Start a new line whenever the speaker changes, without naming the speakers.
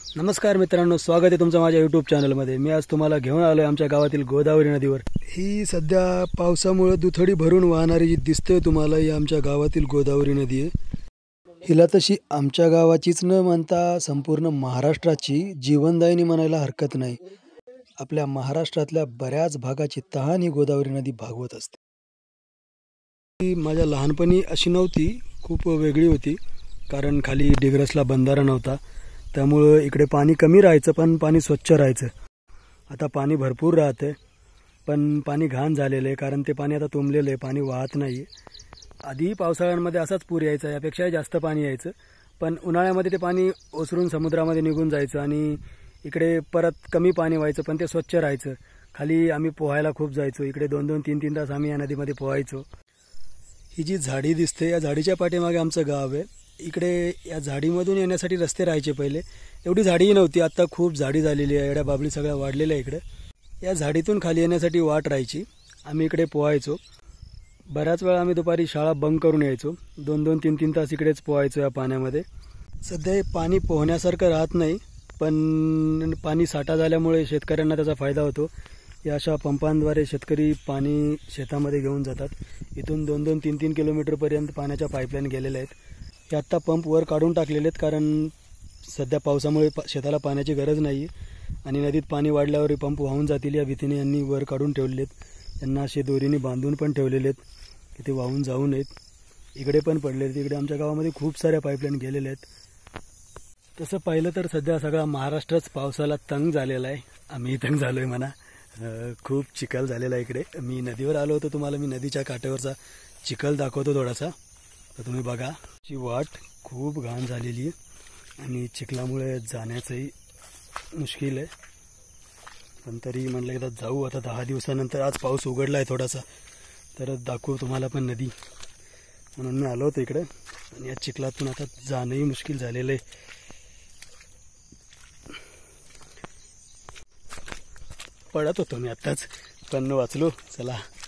नमस्कार मित्रांनो, स्वागत आहे तुमचं माझ्या यूट्यूब चॅनलमध्ये। मी आज तुम्हाला घेऊन आलोय आमच्या गावातील गोदावरी नदीवर। ही सध्या पावसामुळे दुथडी भरून वाहणारी जी दिसते तुम्हाला, ही आमच्या गावातील गोदावरी नदी आहे। हिला तशी आमच्या गावाचीच न म्हणता संपूर्ण महाराष्ट्राची जीवनदायिनी म्हणायला हरकत नाही। आपल्या महाराष्ट्रातल्या बऱ्याच भागाची तहान ही गोदावरी नदी भागवत असते। ती माझ्या लहानपणी अशी नव्हती, खूप वेगळी होती, कारण खाली डिग्रसला बंधारा नव्हता, त्यामुळे इकडे पाणी कमी राहायचं पण पाणी स्वच्छ राहायचं। आता पाणी भरपूर राहते पण पाणी घाण झालेलं आहे, कारण ते पाणी आता तुंबलेलं आहे, पाणी वाहत नाही। आधी पावसाळ्यांमध्ये असाच पूर यायचा, यापेक्षा जास्त पाणी यायचं, पण उन्हाळ्यामध्ये ते पाणी ओसरून समुद्रामध्ये निघून जायचं आणि इकडे परत कमी पाणी व्हायचं, पण ते स्वच्छ राहायचं। खाली आम्ही पोहायला खूप जायचो, इकडे 2-2, 3-3 तास आम्ही या नदीमध्ये पोहायचो। ही जी झाडी दिसते, या झाडीच्या पाठीमागे आमचं गाव आहे। इकडे या झाडीमधून येण्यासाठी रस्ते राहायचे पहिले, एवढी झाडीही नव्हती, आता खूप झाडी झालेली आहे, एवढ्या बाबळी सगळ्या वाढलेल्या इकडे। या झाडीतून खाली येण्यासाठी वाट राहायची, आम्ही इकडे पोहायचो। बऱ्याच वेळा आम्ही दुपारी शाळा बंक करून यायचो, 2-2, 3-3 तास इकडेच पोहायचो या पाण्यामध्ये। सध्या हे पाणी पोहण्यासारखं राहत नाही, पण पाणी साठा झाल्यामुळे शेतकऱ्यांना त्याचा फायदा होतो। या अशा पंपांद्वारे शेतकरी पाणी शेतामध्ये घेऊन जातात। इथून 2-2, 3-3 किलोमीटरपर्यंत पाण्याच्या पाईपलाईन गेलेल्या आहेत। हे आत्ता पंप वर काढून टाकलेले आहेत, कारण सध्या पावसामुळे शेताला पाण्याची गरज नाही आणि नदीत पाणी वाढल्यावर पंप वाहून जातील या भीतीने यांनी वर काढून ठेवलेले आहेत। यांना असे दोरीने बांधून पण ठेवलेले आहेत की ते वाहून जाऊ नयेत। इकडे पण पडले आहेत, इकडे आमच्या गावामध्ये खूप साऱ्या पाईपलाईन गेलेल्या आहेत। तसं पाहिलं तर सध्या सगळा महाराष्ट्रच पावसाला तंग झालेला आहे, आम्ही तंग झालोय म्हणा। खूप चिखल झालेला आहे इकडे। मी नदीवर आलो होतो, तुम्हाला मी नदीच्या काठावरचा चिखल दाखवतो थोडासा, तर तुम्ही बघा। ची वाट खूप घाण झालेली आहे आणि चिखलामुळे जाण्याचंही मुश्किल आहे, पण तरी म्हणलं एकदा जाऊ आता 10 दिवसानंतर। आज पाऊस उघडला आहे थोडासा, तर दाखवू तुम्हाला पण नदी, म्हणून मी आलो होतो इकडे। आणि या चिखलातून आता जाणंही मुश्किल झालेलं आहे। पडत होतो मी आत्ताच, पण वाचलो। चला